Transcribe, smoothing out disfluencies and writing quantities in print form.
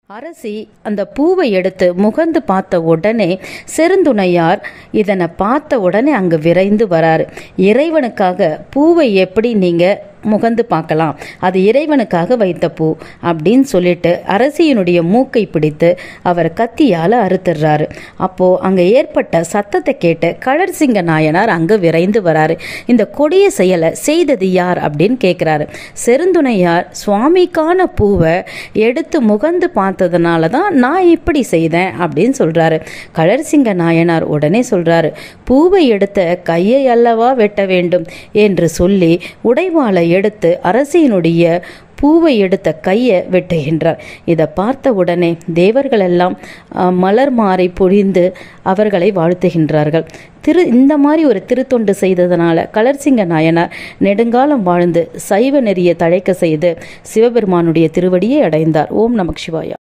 அரசி அந்த பூவை எடுத்து முகந்து பார்த்த உடனே செருந்துணையார் இதனை பார்த்த உடனே அங்கு விரைந்து வராரு. இறைவனுக்காக பூவை எப்படி நீங்க முகந்து பார்க்கலாம், அது இறைவனுக்காக வைத்த பூ அப்படின்னு சொல்லிட்டு அரசியினுடைய மூக்கை பிடித்து அவர் கத்தியால் அறுத்துடுறாரு. அப்போது அங்கே ஏற்பட்ட சத்தத்தை கேட்டு கழற்சிங்க நாயனார் அங்கே விரைந்து வராரு. இந்த கொடிய செயலை செய்தது யார் அப்படின்னு கேட்குறாரு. செருந்துணையார் சுவாமிக்கான பூவை எடுத்து முகந்து பார்த்ததுனால தான் நான் இப்படி செய்தேன் அப்படின்னு சொல்கிறாரு. கழற்சிங்க நாயனார் உடனே சொல்கிறாரு, பூவை எடுத்த கையை அல்லவா வெட்ட வேண்டும் என்று சொல்லி உடைவாளை எடுத்து அரசியினுடைய பூவை எடுத்த கையை வெட்டுகின்றார். இதை பார்த்த உடனே தேவர்கள் எல்லாம் மலர் மாறி பொழிந்து அவர்களை வாழ்த்துகின்றார்கள். இந்த மாதிரி ஒரு திருத்தொண்டு செய்ததனால கழற்சிங்க நாயனார் நெடுங்காலம் வாழ்ந்து சைவ நெறியை தழைக்க செய்து சிவபெருமானுடைய திருவடியை அடைந்தார். ஓம் நமக் சிவாயா.